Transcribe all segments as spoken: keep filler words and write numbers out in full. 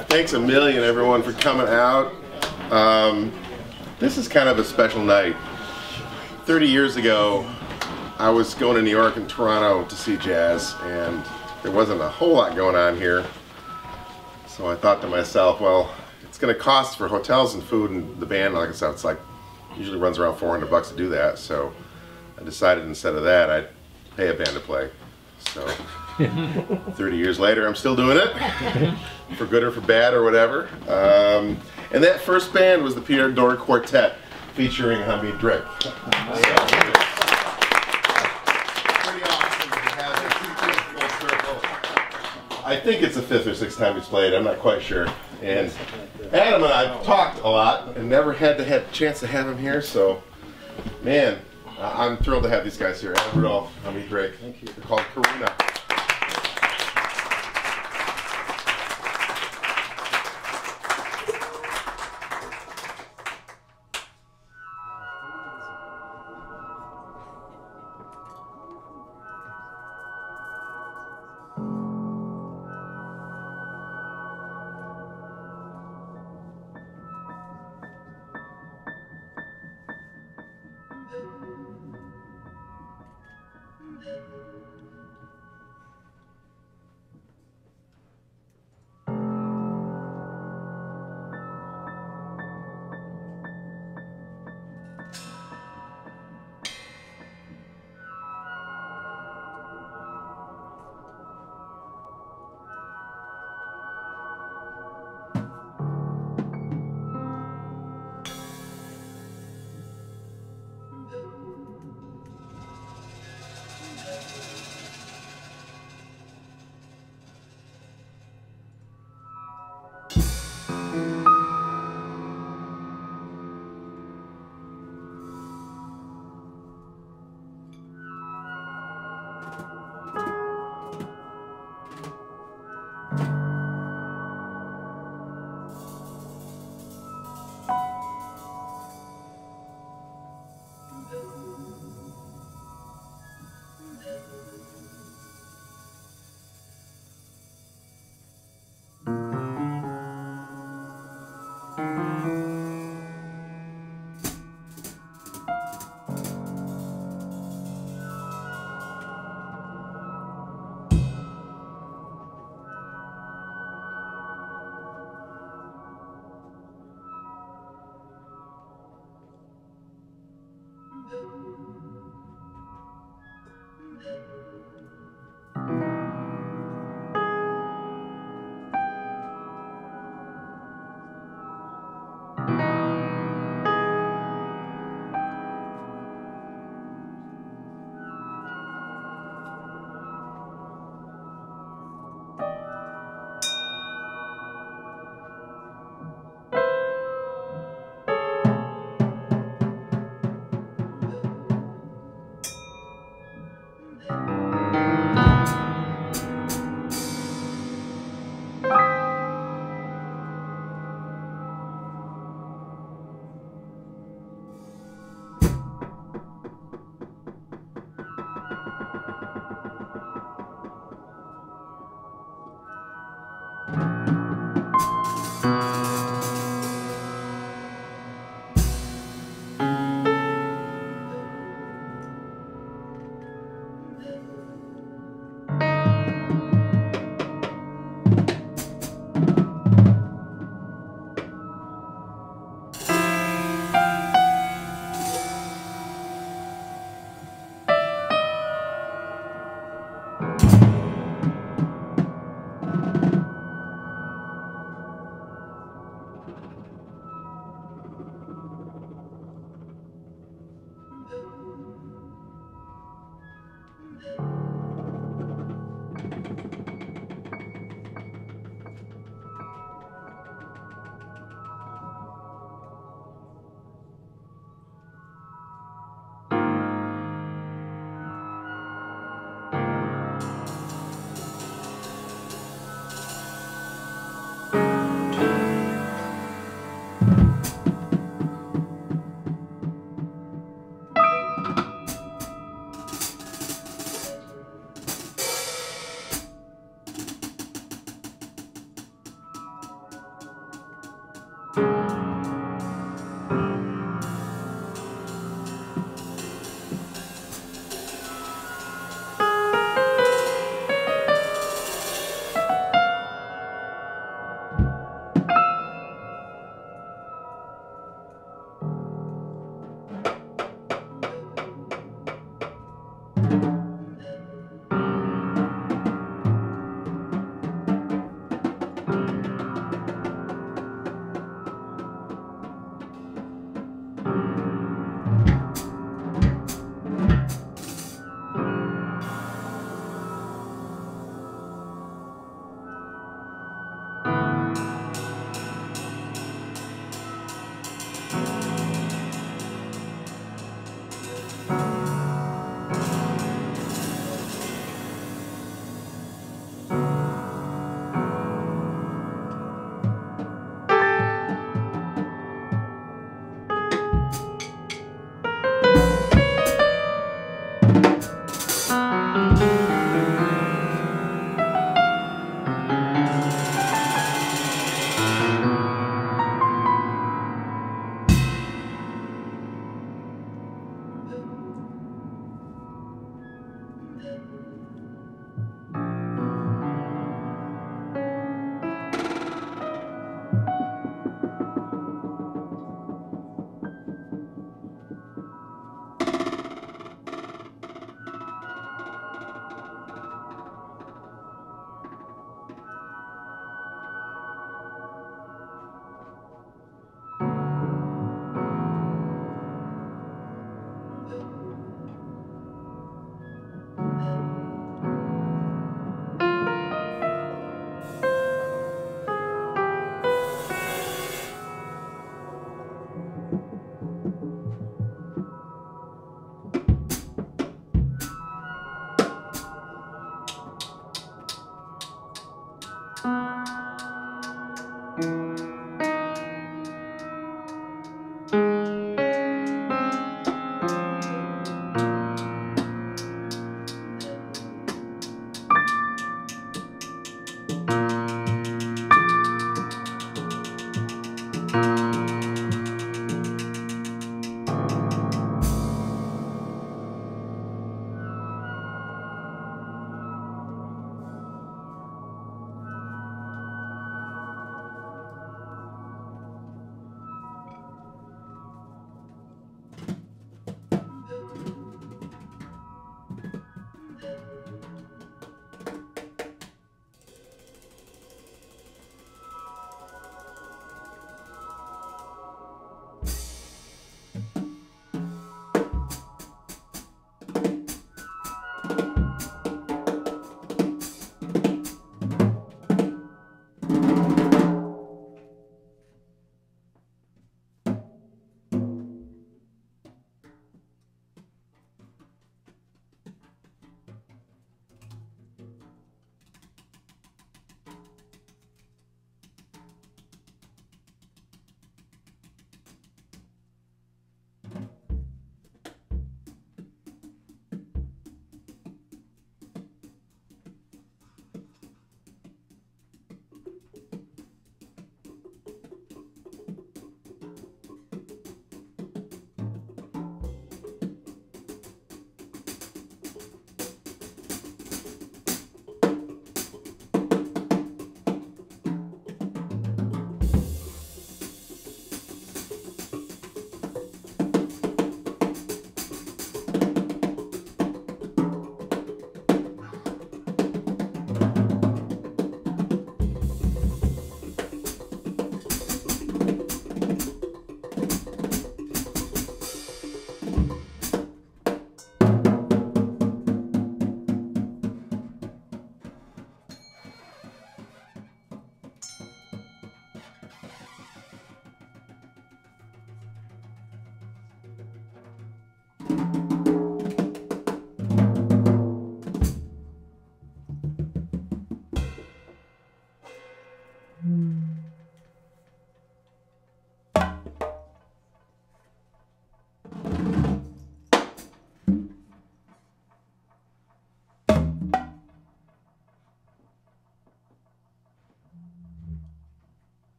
Thanks a million, everyone, for coming out. Um, this is kind of a special night. thirty years ago, I was going to New York and Toronto to see jazz, and there wasn't a whole lot going on here. So I thought to myself, well, it's going to cost for hotels and food, and the band, like I said, it's like, usually runs around four hundred bucks to do that. So I decided instead of that, I'd pay a band to play. So thirty years later, I'm still doing it, for good or for bad or whatever. Um, and that first band was the Pierre Dor Quartet, featuring Hamid Drake. So, pretty awesome to have it full circle. I think it's the fifth or sixth time he's played, I'm not quite sure. And Adam and I have talked a lot and never had to have a chance to have him here, so man, I'm thrilled to have these guys here. Adam Rudolph, Hamid Drake. Thank you. They're called Karuna.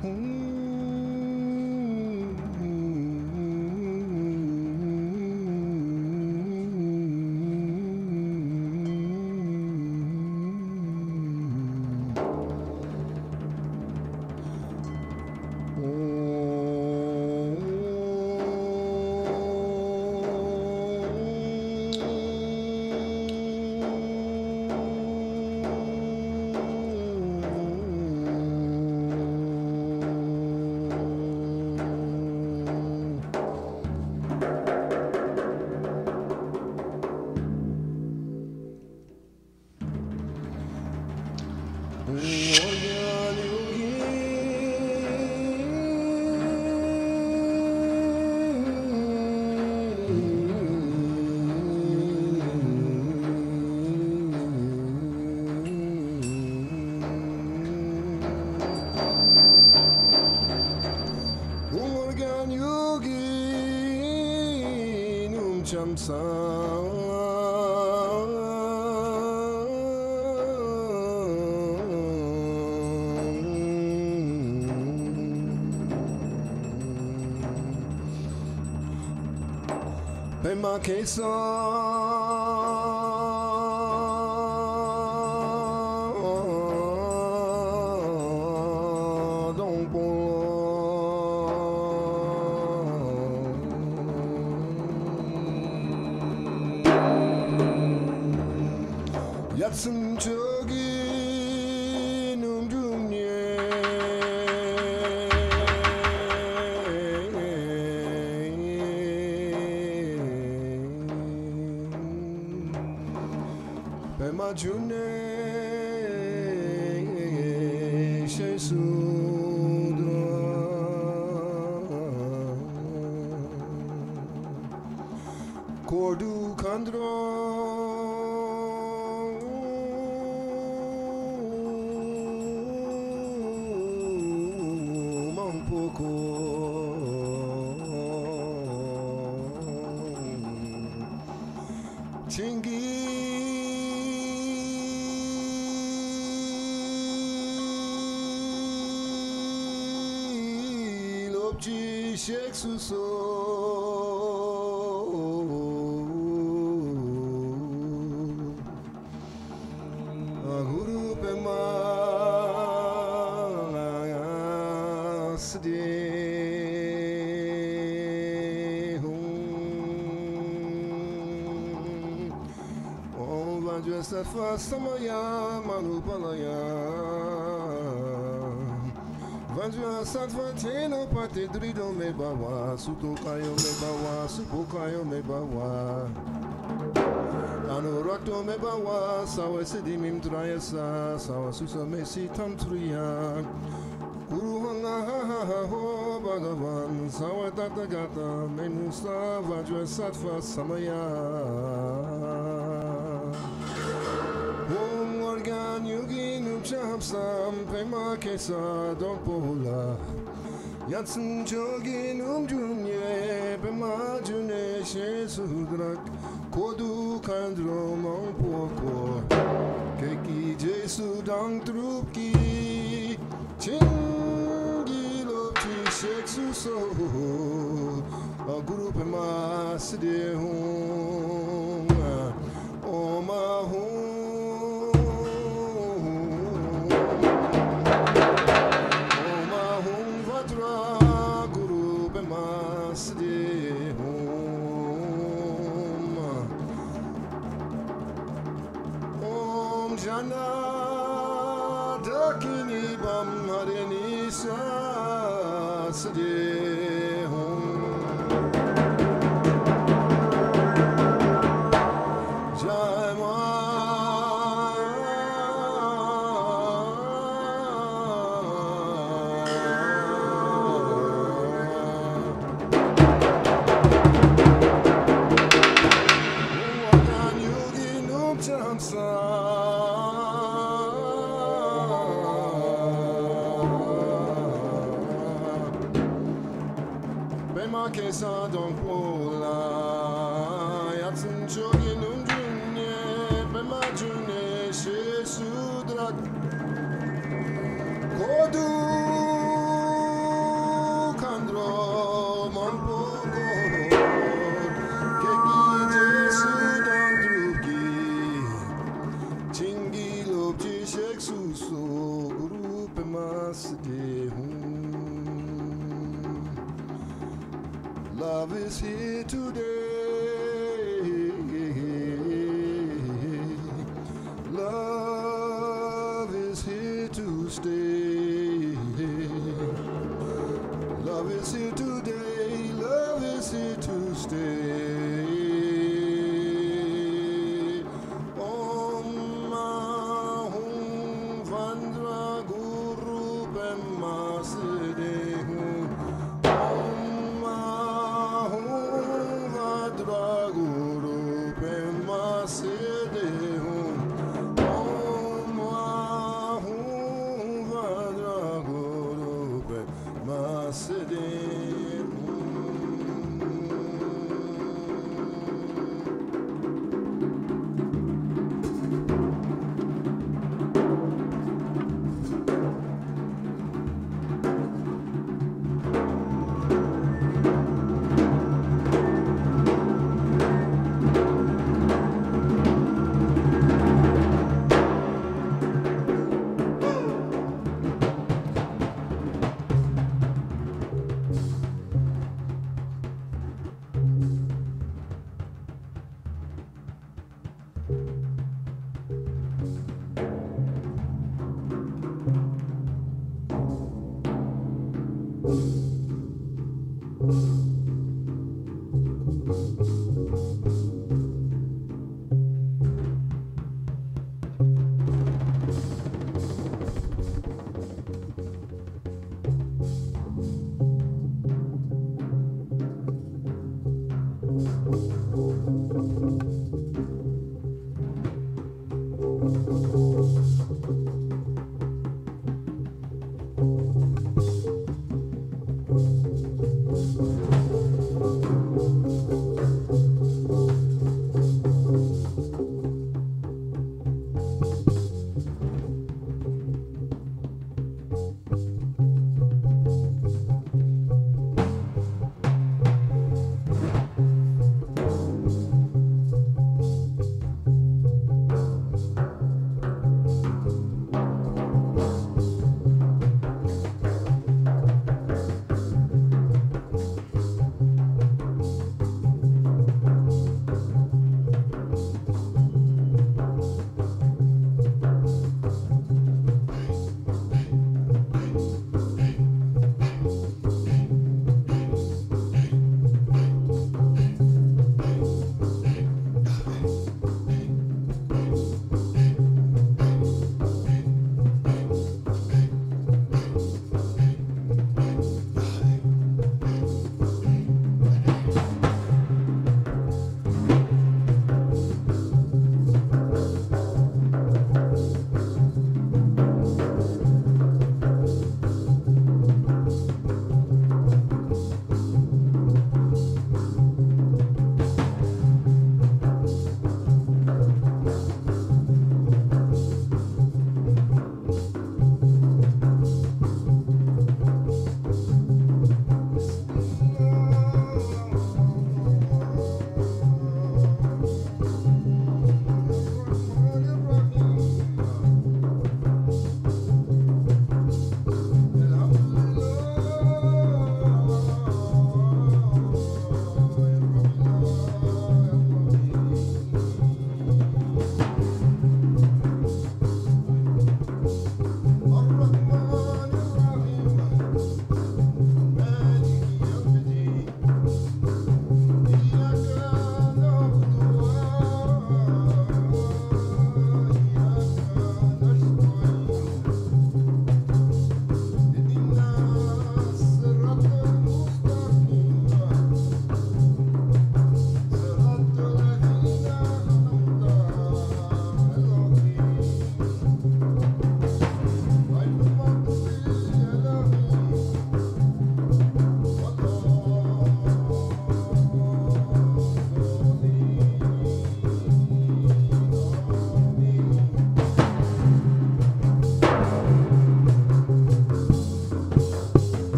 Pema kesa don't Yatsum chogi num dumye Pema june shesudra Kordu kandro Chingi lobji shek suso aguru pema sde Safa samaya manupalaya Vajra satva teno pate drido me bawa Sutokayo me bawa Supokayo me bawa Anurakto me bawa Sawa sidimim drayasa Sawa susa me sitam triya Uruhanga ha ha ha ho Bhagavan Sawa tatagata Menusa Vajra satva samaya Sam pema kesa don pola Yatsun jogi num jumye pema june she sudrak Kodu kandro mon poko Keki jesu dang trupki Chingi lopti shek suso Aguru pema side hum Oma hum Jana dakini bam hareni sa sade hum jai ma yogi num chamsa Kesa don pola Yatsun chogi num junye Pema june she sudrak Kodu stay home. Love is here today. Love is here to stay. Love is here today. Love is here to stay.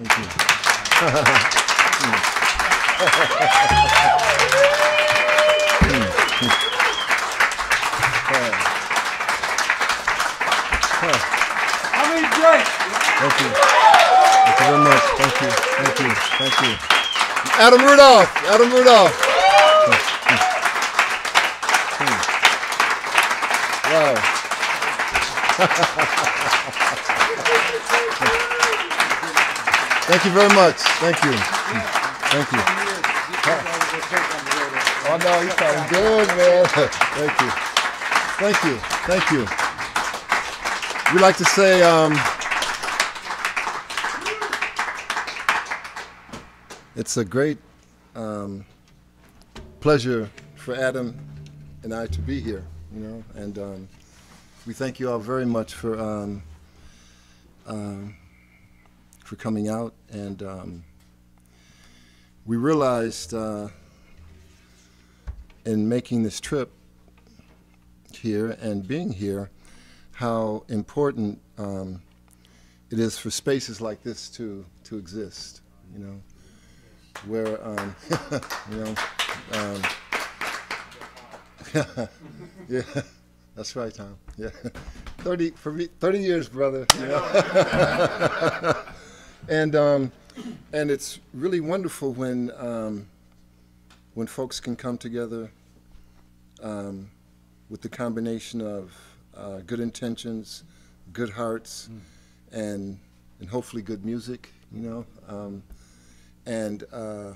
Thank you. Hamid Drake. Thank you. Thank you very much. Thank you. Thank you. Thank you. Adam Rudolph. Adam Rudolph. Wow. Thank you very much. Thank you. Thank you. Oh no, you sound good, man. Thank you. Thank you. Thank you. We like to say, um, it's a great um, pleasure for Adam and I to be here, you know, and um, we thank you all very much for um, um, for coming out, and um, we realized uh, in making this trip here and being here how important um, it is for spaces like this to to exist, you know, where um, you know, um, yeah, that's right, Tom. Yeah, thirty for me, thirty years, brother. You know? and um, and it's really wonderful when um, when folks can come together um, with the combination of uh, good intentions, good hearts, mm. and and hopefully good music. You know, um, and uh,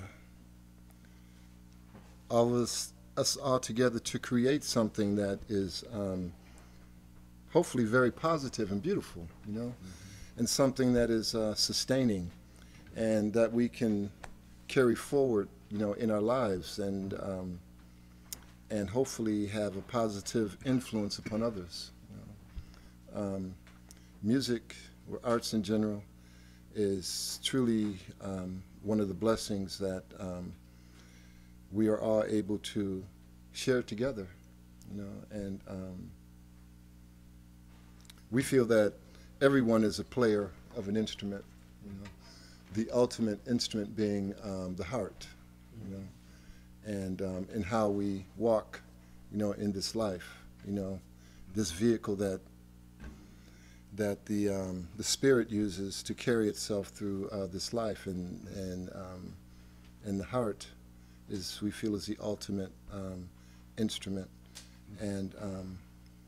all of us. us all together to create something that is um, hopefully very positive and beautiful, you know, mm-hmm. and something that is uh, sustaining and that we can carry forward, you know, in our lives and um, and hopefully have a positive influence upon others. You know. Um, music, or arts in general, is truly um, one of the blessings that um, we are all able to share together, you know, and um, we feel that everyone is a player of an instrument, you know, the ultimate instrument being um, the heart, you know, and um, and how we walk, you know, in this life, you know, this vehicle that that the um, the spirit uses to carry itself through uh, this life, and and um, and the heart is, we feel, is the ultimate um, instrument. And um,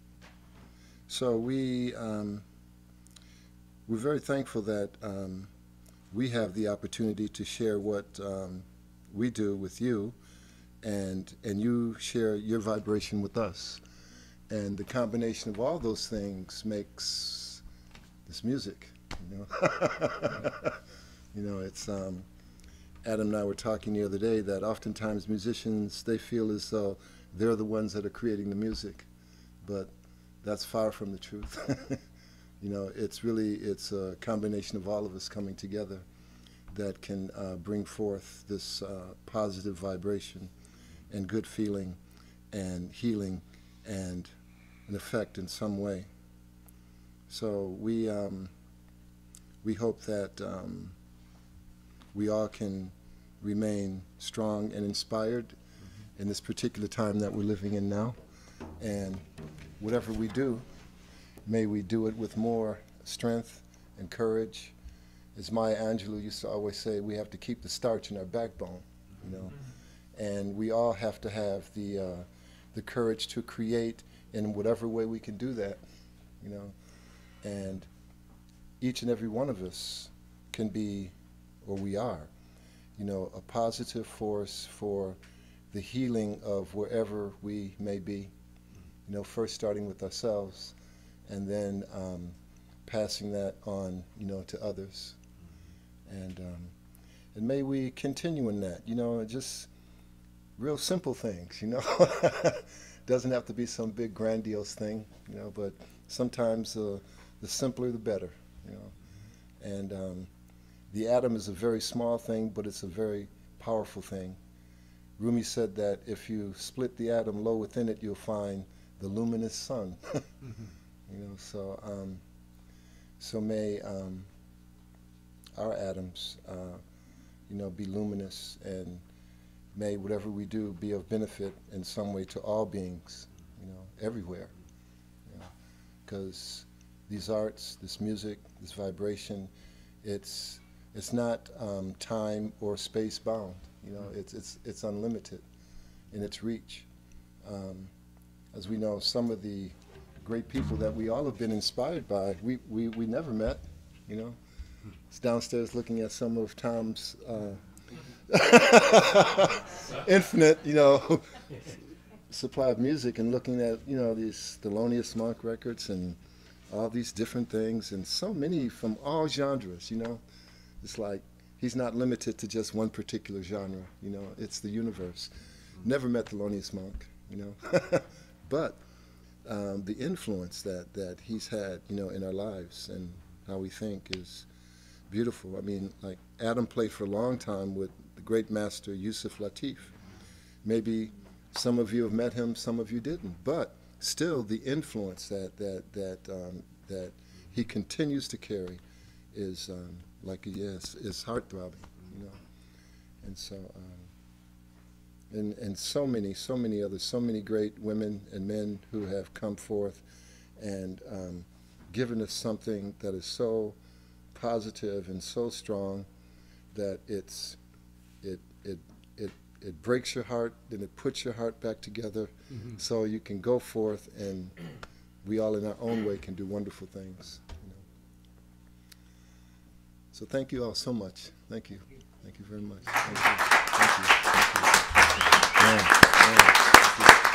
so we, um, we're very thankful that um, we have the opportunity to share what um, we do with you, and, and you share your vibration with us. And the combination of all those things makes this music, you know. You know, it's... Um, Adam and I were talking the other day that oftentimes musicians, they feel as though they're the ones that are creating the music, but that's far from the truth. You know, it's really, it's a combination of all of us coming together that can uh, bring forth this uh, positive vibration and good feeling and healing and an effect in some way. So we, um, we hope that um, we all can remain strong and inspired mm-hmm. in this particular time that we're living in now. And whatever we do, may we do it with more strength and courage. As Maya Angelou used to always say, we have to keep the starch in our backbone, you know. Mm-hmm. And we all have to have the, uh, the courage to create in whatever way we can do that, you know. And each and every one of us can be, or we are, you know, a positive force for the healing of wherever we may be. You know, first starting with ourselves, and then um, passing that on, you know, to others. And um, and may we continue in that. You know, just real simple things. You know, doesn't have to be some big grandiose thing. You know, but sometimes uh, the simpler the better. You know, and um, the atom is a very small thing, but it's a very powerful thing. Rumi said that if you split the atom low within it, you'll find the luminous sun. Mm-hmm. You know, so um, so may um, our atoms, uh, you know, be luminous, and may whatever we do be of benefit in some way to all beings, you know, everywhere. Because these arts, this music, this vibration, it's it's not um, time or space bound. You know, it's it's it's unlimited in its reach. Um, as we know, some of the great people that we all have been inspired by, we, we, we never met, you know. It's downstairs looking at some of Tom's uh, infinite, you know, supply of music, and looking at, you know, these Thelonious Monk records and all these different things, and so many from all genres, you know. It's like he's not limited to just one particular genre, you know. It's the universe. Never met Thelonious Monk, you know. But um, the influence that, that he's had, you know, in our lives and how we think is beautiful. I mean, like Adam played for a long time with the great master Yusuf Lateef. Maybe some of you have met him, some of you didn't, but still the influence that that that um, that he continues to carry is um, like yes, is heart-throbbing, you know. And so um, and and so many, so many others, so many great women and men who have come forth and um, given us something that is so positive and so strong that it's it it it it breaks your heart, then it puts your heart back together, mm-hmm. so you can go forth, and we all in our own way can do wonderful things. You know? So thank you all so much. Thank you. Thank you very much. Thank you. Thank you. Thank you. Thank you. Yeah, yeah. Thank you.